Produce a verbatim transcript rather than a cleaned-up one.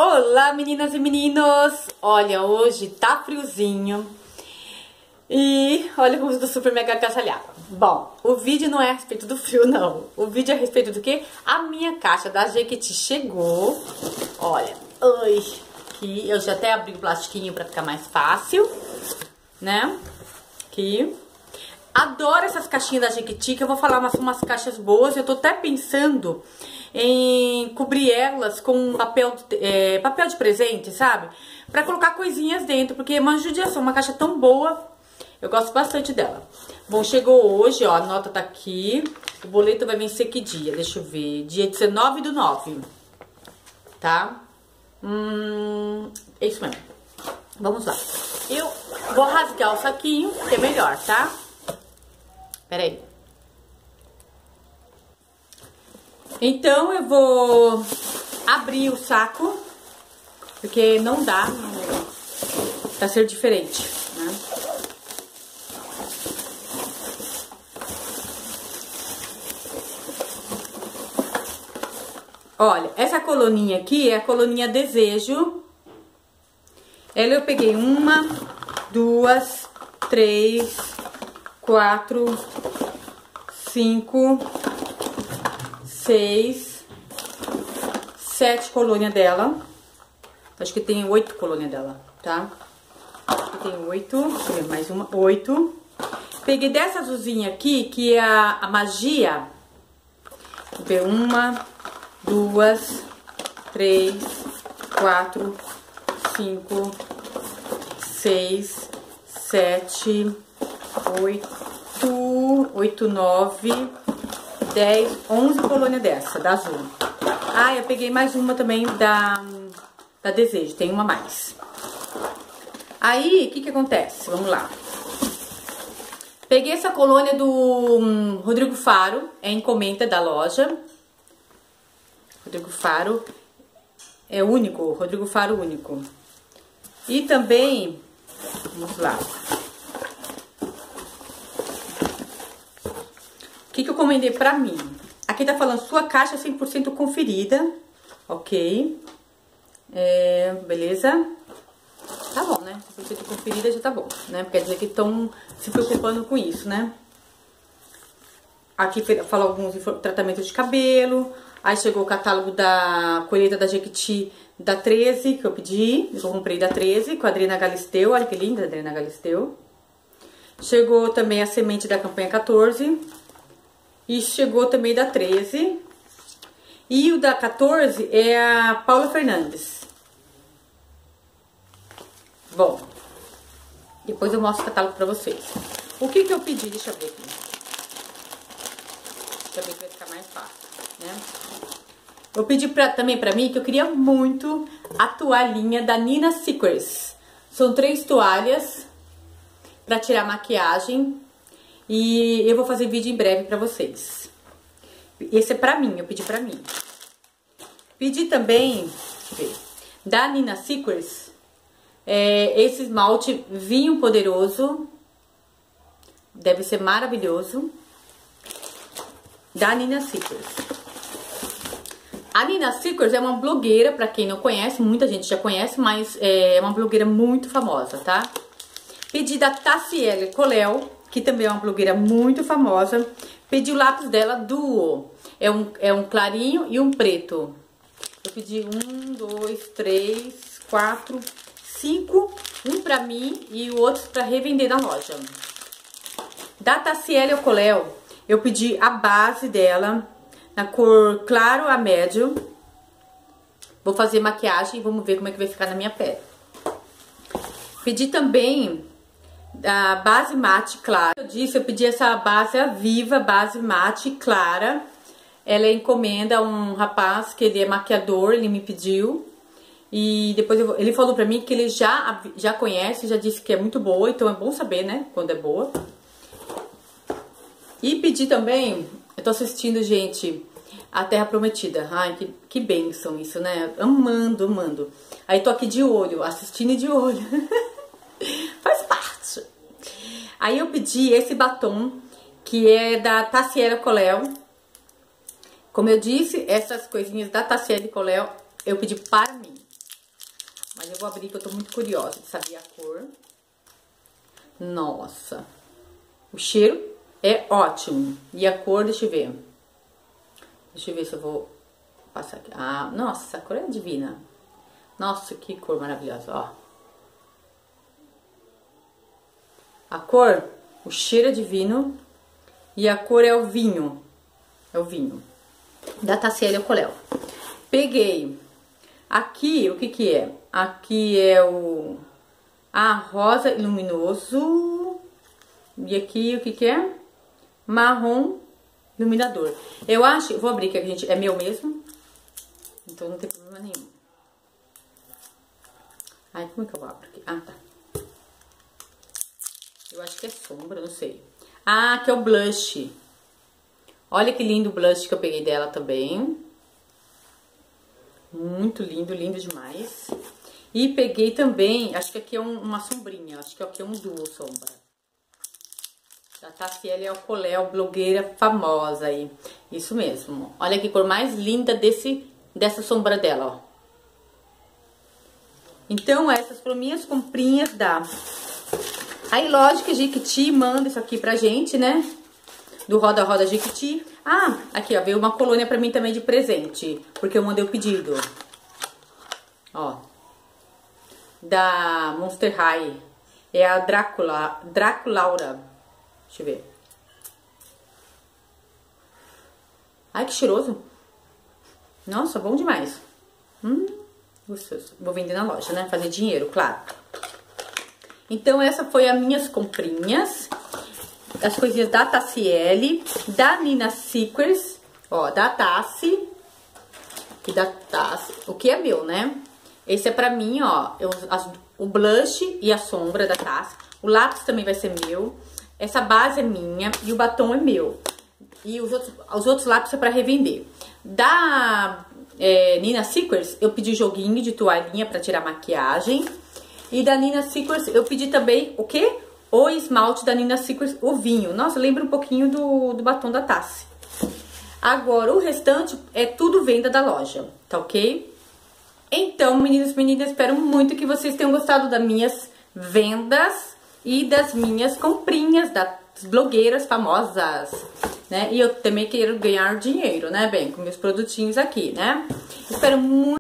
Olá, meninas e meninos! Olha, hoje tá friozinho e olha como eu tô super mega agasalhada. Bom, o vídeo não é a respeito do frio, não. O vídeo é a respeito do quê? A minha caixa da Jequiti chegou. Olha, ai, que eu já até abri o plastiquinho pra ficar mais fácil, né? Aqui. Adoro essas caixinhas da Jequiti, que eu vou falar umas, umas caixas boas. Eu tô até pensando em cobrir elas com papel, é, papel de presente, sabe? Pra colocar coisinhas dentro, porque é uma judiação, uma caixa tão boa. Eu gosto bastante dela. Bom, chegou hoje, ó, a nota tá aqui. O boleto vai vencer que dia? Deixa eu ver. Dia dezenove do nove. Tá? Hum, é isso mesmo. Vamos lá. Eu vou rasgar o saquinho, que é melhor, tá? Pera aí. Então, eu vou abrir o saco, porque não dá pra ser diferente, né? Olha, essa coluninha aqui é a coluninha Desejo. Ela eu peguei uma, duas, três, quatro, cinco, seis, sete colônias dela. Acho que tem oito colônias dela, tá? Aqui tem oito, deixa eu ver, mais uma, oito. Peguei dessa azulzinha aqui, que é a, a magia. Vou ver, uma, duas, três, quatro, cinco, seis, sete, oito, oito, nove, dez, onze colônias dessa, da azul. Ah, eu peguei mais uma também da, da Desejo, tem uma mais. Aí, o que que acontece? Vamos lá. Peguei essa colônia do hum, Rodrigo Faro, é encomenda da loja. Rodrigo Faro é único, Rodrigo Faro único. E também, vamos lá. O que que eu encomendei pra mim? Aqui tá falando sua caixa cem por cento conferida, ok? É, beleza? Tá bom, né? cem por cento conferida já tá bom, né? Quer dizer que estão se preocupando com isso, né? Aqui fala alguns tratamentos de cabelo. Aí chegou o catálogo da colheita da Jequiti da treze, que eu pedi. Eu comprei da treze, com a Adriana Galisteu. Olha que linda a Adriana Galisteu. Chegou também a semente da campanha quatorze. E chegou também da treze. E o da quatorze é a Paula Fernandes. Bom, depois eu mostro o catálogo pra vocês. O que que eu pedi? Deixa eu ver aqui. Deixa eu ver que vai ficar mais fácil, né? Eu pedi pra, também pra mim que eu queria muito a toalhinha da Nina Secrets. São três toalhas pra tirar maquiagem. E eu vou fazer vídeo em breve pra vocês. Esse é pra mim, eu pedi pra mim. Pedi também, deixa eu ver, da Nina Secrets, é, esse esmalte vinho poderoso. Deve ser maravilhoso. Da Nina Secrets. A Nina Secrets é uma blogueira, pra quem não conhece, muita gente já conhece, mas é uma blogueira muito famosa, tá? Pedi da Tassiele Coléu, que também é uma blogueira muito famosa. Pedi o lápis dela Duo. É um, é um clarinho e um preto. Eu pedi um, dois, três, quatro, cinco. Um pra mim e o outro pra revender na loja. Da Tassiele Coléu, eu pedi a base dela na cor claro a médio. Vou fazer maquiagem e vamos ver como é que vai ficar na minha pele. Pedi também a base mate clara. Eu disse, eu pedi essa base Viva, base mate clara. Ela é encomenda a um rapaz que ele é maquiador, ele me pediu. E depois eu, ele falou pra mim que ele já, já conhece, já disse que é muito boa, então é bom saber, né, quando é boa. E pedi também, eu tô assistindo, gente, A Terra Prometida. Ai, que, que bênção isso, né? Amando, amando. Aí tô aqui de olho, assistindo e de olho. Faz parte. Aí eu pedi esse batom, que é da Tassiele Coléu. Como eu disse, essas coisinhas da Tassiele Coléu eu pedi para mim. vou abrir que eu tô muito curiosa de saber a cor. Nossa, o cheiro é ótimo. E a cor, deixa eu ver. Deixa eu ver se eu vou passar aqui. Ah, nossa, a cor é divina. Nossa, que cor maravilhosa, ó. A cor, o cheiro é divino. E a cor é o vinho. É o vinho. Da Tassiele Coléu. Peguei. Aqui, o que que é? Aqui é o... Ah, rosa luminoso. E aqui, o que que é? Marrom iluminador. Eu acho... Vou abrir aqui, gente. É meu mesmo. Então não tem problema nenhum. Ai, como é que eu abro aqui? Ah, tá. Eu acho que é sombra, não sei. Ah, que é o blush. Olha que lindo o blush que eu peguei dela também. Muito lindo, lindo demais. E peguei também, acho que aqui é um, uma sombrinha. Acho que aqui é um duo sombra. Da Tassiele Coléu, blogueira famosa aí. Isso mesmo. Olha que cor mais linda desse, dessa sombra dela, ó. Então, essas foram minhas comprinhas da... Aí, lógico que Jequiti manda isso aqui pra gente, né? Do Roda Roda Jequiti. Ah, aqui, ó, veio uma colônia pra mim também de presente. Porque eu mandei o pedido. Ó. Da Monster High. É a Drácula, Draculaura. Deixa eu ver. Ai, que cheiroso. Nossa, bom demais. Hum, gostoso. Vou vender na loja, né? Fazer dinheiro, claro. Então, essa foi as minhas comprinhas. As coisinhas da Tassiele, da Nina Secrets, ó, da Tassi. E da Tassi. O que é meu, né? Esse é pra mim, ó. Eu, as, o blush e a sombra da Tassi. O lápis também vai ser meu. Essa base é minha e o batom é meu. E os outros, os outros lápis é pra revender. Da é, Nina Secrets, eu pedi joguinho de toalhinha pra tirar maquiagem. E da Nina Secrets, eu pedi também o quê? O esmalte da Nina Secrets, o vinho. Nossa, lembra um pouquinho do, do batom da Tassi. Agora, o restante é tudo venda da loja, tá ok? Então, meninos e meninas, espero muito que vocês tenham gostado das minhas vendas e das minhas comprinhas das blogueiras famosas, né? E eu também quero ganhar dinheiro, né, bem, com meus produtinhos aqui, né? Espero muito...